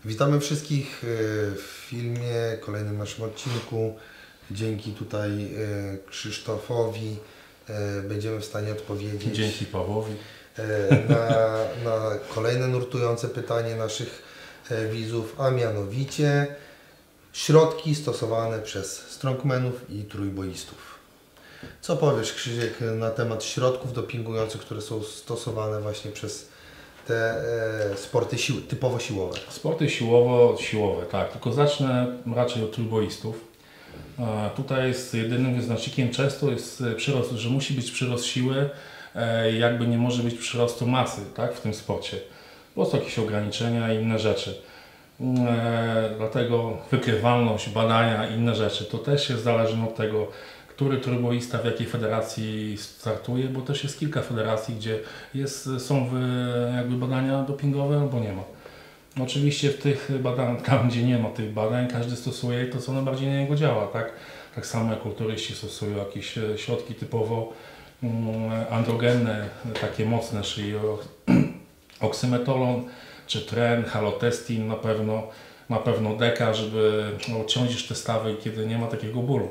Witamy wszystkich w filmie, kolejnym naszym odcinku. Dzięki tutaj Krzysztofowi będziemy w stanie odpowiedzieć Dzięki Pawłowi na kolejne nurtujące pytanie naszych widzów, a mianowicie środki stosowane przez strongmanów i trójboistów. Co powiesz, Krzysiek, na temat środków dopingujących, które są stosowane właśnie przez te sporty typowo siłowe? Sporty siłowe, tak, tylko zacznę raczej od trójboistów. Tutaj jest jedynym wyznacznikiem często jest przyrost, że musi być przyrost siły, jakby nie może być przyrostu masy, tak, w tym sporcie. Po prostu jakieś ograniczenia i inne rzeczy. Dlatego wykrywalność, badania i inne rzeczy, to też jest zależne od tego, który trójboista w jakiej federacji startuje, bo też jest kilka federacji, gdzie są jakby badania dopingowe albo nie ma. Oczywiście w tych badaniach, tam gdzie nie ma tych badań, każdy stosuje to, co najbardziej na niego działa, tak? Tak samo jak kulturyści stosują jakieś środki typowo androgenne, takie mocne, czyli oksymetolon, czy tren, halotestin, na pewno deka, żeby odciążyć te stawy, kiedy nie ma takiego bólu.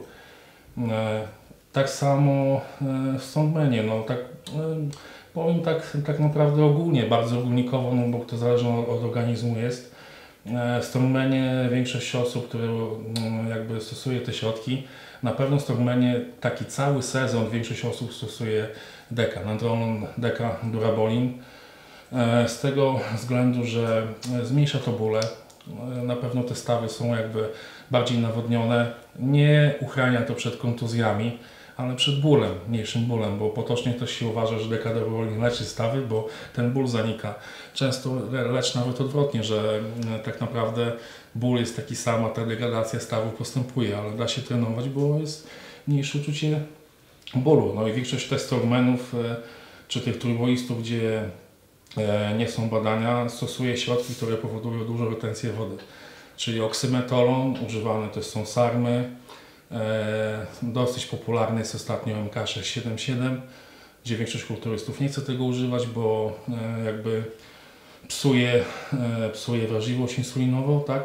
Tak samo w strongmanie, no tak powiem tak naprawdę ogólnie, bardzo ogólnikowo, no bo to zależy od organizmu jest. W strongmanie większość osób, które jakby stosuje te środki, na pewno w strongmanie taki cały sezon większość osób stosuje deka, nandrolon, deka, durabolin. Z tego względu, że zmniejsza to bóle, na pewno te stawy są jakby bardziej nawodnione, nie uchrania to przed kontuzjami, ale przed bólem, mniejszym bólem, bo potocznie też się uważa, że deka-durabolin leczy stawy, bo ten ból zanika. Często lecz nawet odwrotnie, że tak naprawdę ból jest taki sam, a ta degradacja stawów postępuje, ale da się trenować, bo jest mniejsze uczucie bólu. No i większość też strongmanów czy tych trójboistów, gdzie nie są badania, stosuje środki, które powodują dużą retencję wody. Czyli oksymetolon, używane też są sarmy. Dosyć popularny jest ostatnio MK677, gdzie większość kulturystów nie chce tego używać, bo jakby psuje wrażliwość insulinową, tak?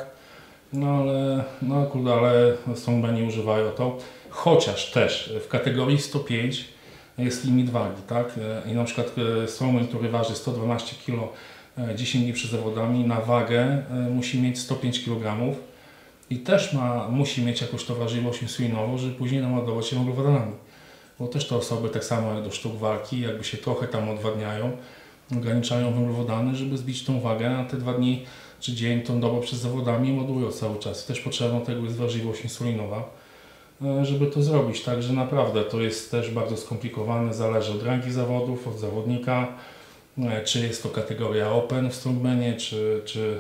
Ale strongmani używają to. Chociaż też w kategorii 105 jest limit wagi, tak? I na przykład strongman, który waży 112 kg 10 dni przed zawodami, na wagę musi mieć 105 kg i też musi mieć jakąś to wrażliwość insulinową, żeby później naładować się węglowodanami. Bo też te osoby, tak samo jak do sztuk walki, jakby się trochę tam odwadniają, ograniczają węglowodany, żeby zbić tą wagę, a te 2 dni czy dzień, tą dobę przed zawodami ładują cały czas. Też potrzebna tego jest wrażliwość insulinowa, żeby to zrobić. Także naprawdę to jest też bardzo skomplikowane, zależy od rangi zawodów, od zawodnika, czy jest to kategoria open w strongmanie, czy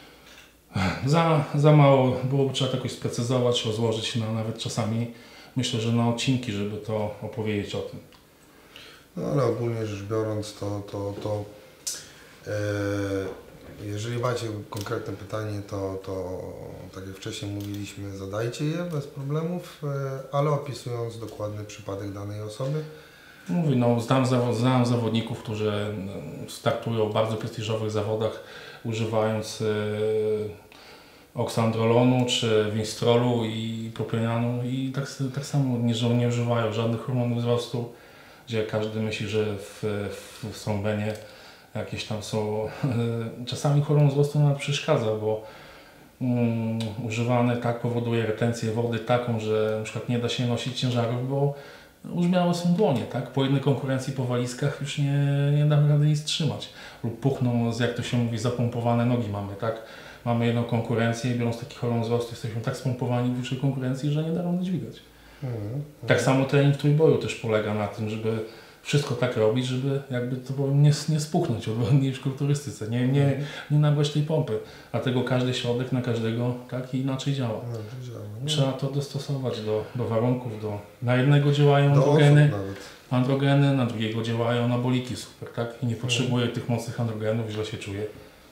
za mało, byłoby trzeba to jakoś sprecyzować, rozłożyć nawet czasami, myślę, że na odcinki, żeby to opowiedzieć o tym. No ale ogólnie rzecz biorąc, jeżeli macie konkretne pytanie, to tak jak wcześniej mówiliśmy, zadajcie je bez problemów, ale opisując dokładny przypadek danej osoby. Mówię, no, znam zawodników, którzy startują w bardzo prestiżowych zawodach, używając oksandrolonu, czy winstrolu i propionianu i tak samo nie używają żadnych hormonów wzrostu, gdzie każdy myśli, że w strongmanie jakieś tam są, czasami hormon wzrostu nawet przeszkadza, bo używany tak powoduje retencję wody taką, że na przykład nie da się nosić ciężarów, bo użmiałe są dłonie, tak? Po jednej konkurencji po walizkach już nie damy rady nic trzymać. Lub puchną, jak to się mówi, zapompowane nogi mamy, tak? Mamy jedną konkurencję i biorąc taki hormon wzrostu jesteśmy tak spompowani w większej konkurencji, że nie da rady dźwigać. Tak samo trening trójboju też polega na tym, żeby wszystko tak robić, żeby jakby to powiem, nie spuchnąć odwrotnie w kulturystyce, nie nabrać tej pompy. Dlatego każdy środek na każdego tak i inaczej działa. Trzeba to dostosować do warunków. Na jednego działają androgeny, na drugiego działają anaboliki super, tak? I nie potrzebuje tych mocnych androgenów, źle się czuje.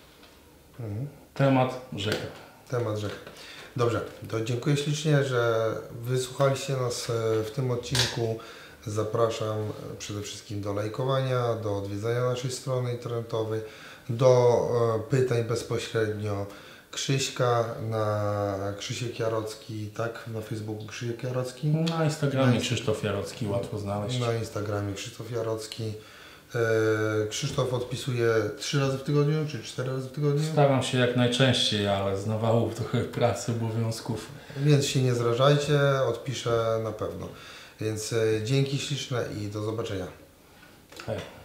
Temat rzeka. Dobrze, to dziękuję ślicznie, że wysłuchaliście nas w tym odcinku. Zapraszam przede wszystkim do lajkowania, do odwiedzania naszej strony internetowej, do pytań bezpośrednio. Krzyśka na Krzysiek Jarocki, tak? Na Facebooku Krzysiek Jarocki. Na Instagramie Krzysztof Jarocki, łatwo znaleźć. Na Instagramie Krzysztof Jarocki. Krzysztof odpisuje 3 razy w tygodniu, czy 4 razy w tygodniu? Staram się jak najczęściej, ale z nawałów trochę pracy, obowiązków. Więc się nie zrażajcie, odpiszę na pewno. Więc dzięki śliczne i do zobaczenia. Hej.